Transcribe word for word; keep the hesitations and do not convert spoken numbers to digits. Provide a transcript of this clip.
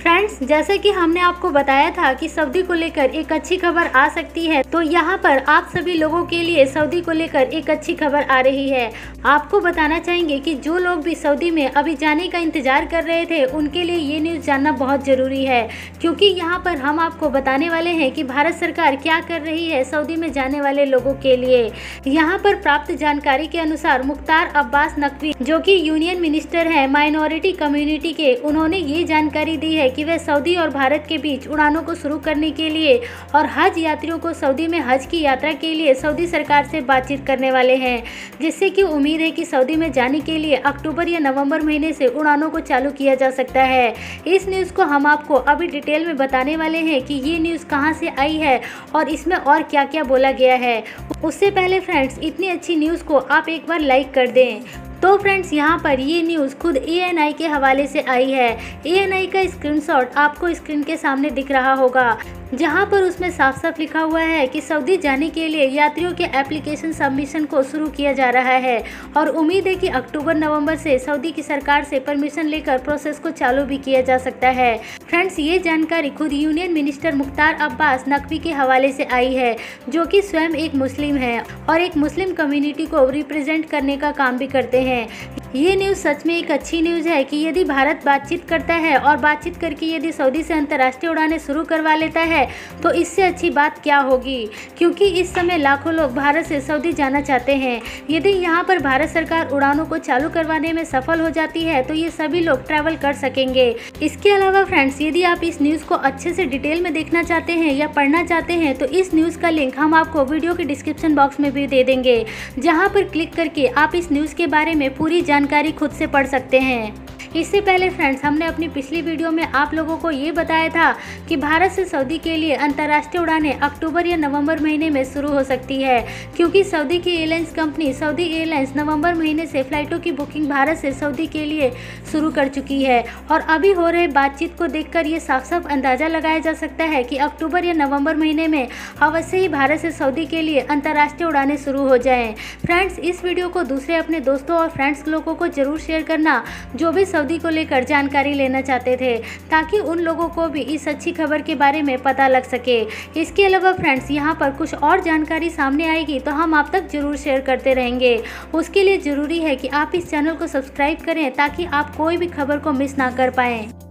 Friends, जैसे कि हमने आपको बताया था कि सऊदी को लेकर एक अच्छी खबर आ सकती है, तो यहाँ पर आप सभी लोगों के लिए सऊदी को लेकर एक अच्छी खबर आ रही है। आपको बताना चाहेंगे कि जो लोग भी सऊदी में अभी जाने का इंतजार कर रहे थे, उनके लिए ये न्यूज़ जानना बहुत ज़रूरी है, क्योंकि यहाँ पर हम आपको बताने वाले हैं कि भारत सरकार क्या कर रही है सऊदी में जाने वाले लोगों के लिए। यहाँ पर प्राप्त जानकारी के अनुसार मुख्तार अब्बास नकवी, जो कि यूनियन मिनिस्टर हैं माइनॉरिटी कम्युनिटी के, उन्होंने ये जानकारी दी है कि वे सऊदी और भारत के बीच उड़ानों को शुरू करने के लिए और हज यात्रियों को सऊदी में हज की यात्रा के लिए सऊदी सरकार से बातचीत करने वाले हैं, जिससे कि उम्मीद है कि सऊदी में जाने के लिए अक्टूबर या नवंबर महीने से उड़ानों को चालू किया जा सकता है। इस न्यूज़ को हम आपको अभी डिटेल में बताने वाले हैं कि ये न्यूज़ कहां से आई है और इसमें और क्या क्या बोला गया है। उससे पहले फ्रेंड्स, इतनी अच्छी न्यूज़ को आप एक बार लाइक कर दें। तो फ्रेंड्स, यहाँ पर ये न्यूज़ खुद ए एन आई के हवाले से आई है। ए एन आई का स्क्रीनशॉट आपको स्क्रीन के सामने दिख रहा होगा, जहाँ पर उसमें साफ साफ लिखा हुआ है कि सऊदी जाने के लिए यात्रियों के एप्लीकेशन सबमिशन को शुरू किया जा रहा है और उम्मीद है कि अक्टूबर नवंबर से सऊदी की सरकार से परमिशन लेकर प्रोसेस को चालू भी किया जा सकता है। फ्रेंड्स, ये जानकारी खुद यूनियन मिनिस्टर मुख्तार अब्बास नकवी के हवाले से आई है, जो कि स्वयं एक मुस्लिम है और एक मुस्लिम कम्युनिटी को रिप्रेजेंट करने का काम भी करते हैं। ये न्यूज़ सच में एक अच्छी न्यूज़ है कि यदि भारत बातचीत करता है और बातचीत करके यदि सऊदी से अंतर्राष्ट्रीय उड़ानें शुरू करवा लेता है, तो इससे अच्छी बात क्या होगी, क्योंकि इस समय लाखों लोग भारत से सऊदी जाना चाहते हैं। यदि यहाँ पर भारत सरकार उड़ानों को चालू करवाने में सफल हो जाती है, तो ये सभी लोग ट्रैवल कर सकेंगे। इसके अलावा फ्रेंड्स, यदि आप इस न्यूज़ को अच्छे से डिटेल में देखना चाहते हैं या पढ़ना चाहते हैं, तो इस न्यूज़ का लिंक हम आपको वीडियो के डिस्क्रिप्शन बॉक्स में भी दे देंगे, जहाँ पर क्लिक करके आप इस न्यूज़ के बारे में पूरी जानकारी खुद से पढ़ सकते हैं। इससे पहले फ्रेंड्स, हमने अपनी पिछली वीडियो में आप लोगों को ये बताया था कि भारत से सऊदी के लिए अंतर्राष्ट्रीय उड़ानें अक्टूबर या नवंबर महीने में शुरू हो सकती है, क्योंकि सऊदी की एयरलाइंस कंपनी सऊदी एयरलाइंस नवंबर महीने से फ्लाइटों की बुकिंग भारत से सऊदी के लिए शुरू कर चुकी है। और अभी हो रहे बातचीत को देखकर ये साफ साफ अंदाज़ा लगाया जा सकता है कि अक्टूबर या नवंबर महीने में अवश्य ही भारत से सऊदी के लिए अंतर्राष्ट्रीय उड़ानें शुरू हो जाएँ। फ्रेंड्स, इस वीडियो को दूसरे अपने दोस्तों और फ्रेंड्स लोगों को जरूर शेयर करना, जो भी सऊदी को लेकर जानकारी लेना चाहते थे, ताकि उन लोगों को भी इस अच्छी खबर के बारे में पता लग सके। इसके अलावा फ्रेंड्स, यहाँ पर कुछ और जानकारी सामने आएगी तो हम आप तक जरूर शेयर करते रहेंगे। उसके लिए ज़रूरी है कि आप इस चैनल को सब्सक्राइब करें, ताकि आप कोई भी खबर को मिस ना कर पाएँ।